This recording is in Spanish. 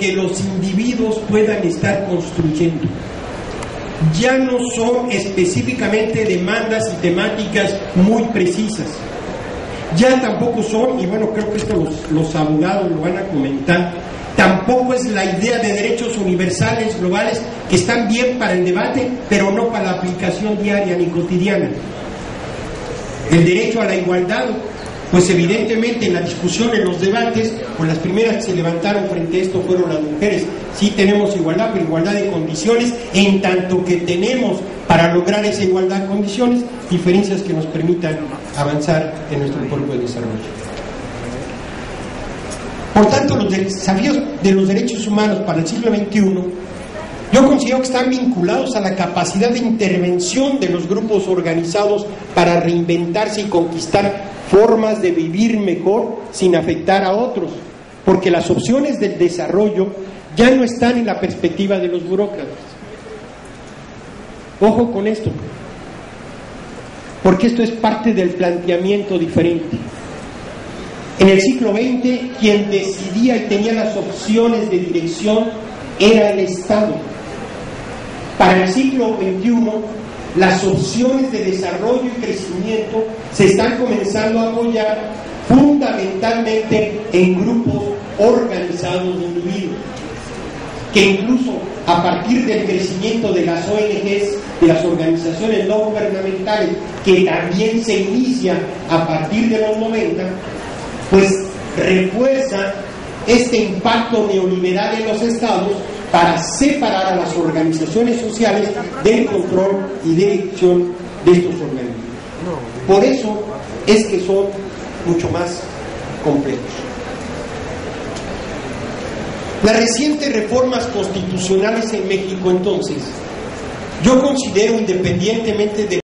que los individuos puedan estar construyendo. Ya no son específicamente demandas y temáticas muy precisas. Ya tampoco son, y bueno, creo que esto los abogados lo van a comentar, tampoco es la idea de derechos universales globales que están bien para el debate, pero no para la aplicación diaria ni cotidiana. El derecho a la igualdad, pues evidentemente en la discusión, en los debates, pues las primeras que se levantaron frente a esto fueron las mujeres. Sí tenemos igualdad, pero igualdad de condiciones, en tanto que tenemos para lograr esa igualdad de condiciones diferencias que nos permitan avanzar en nuestro propio desarrollo. Por tanto, los desafíos de los derechos humanos para el siglo XXI, yo considero que están vinculados a la capacidad de intervención de los grupos organizados para reinventarse y conquistar formas de vivir mejor sin afectar a otros, porque las opciones del desarrollo ya no están en la perspectiva de los burócratas. Ojo con esto, porque esto es parte del planteamiento diferente. En el siglo XX, quien decidía y tenía las opciones de dirección era el Estado. Para el siglo XXI, las opciones de desarrollo y crecimiento se están comenzando a apoyar fundamentalmente en grupos organizados de individuos, que incluso a partir del crecimiento de las ONGs, de las organizaciones no gubernamentales, que también se inicia a partir de los 90, pues refuerza este impacto neoliberal en los estados para separar a las organizaciones sociales del control y dirección de estos organismos. Por eso es que son mucho más complejos. Las recientes reformas constitucionales en México, entonces, yo considero, independientemente de